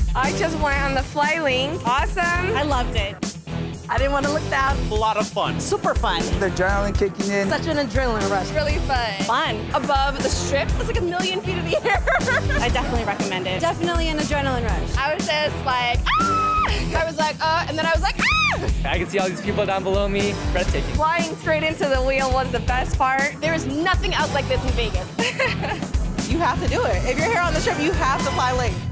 I just went on the Fly LINQ. Awesome. I loved it. I didn't want to look down. A lot of fun. Super fun. The adrenaline kicking in. Such an adrenaline rush. Really fun. Fun. Above the strip, it's like 1,000,000 feet in the air. I definitely recommend it. Definitely an adrenaline rush. I was just like, ah! I was like, and then I was like, ah! I can see all these people down below me. Breathtaking. Flying straight into the wheel was the best part. There is nothing else like this in Vegas. You have to do it. If you're here on the trip, you have to fly LINQ.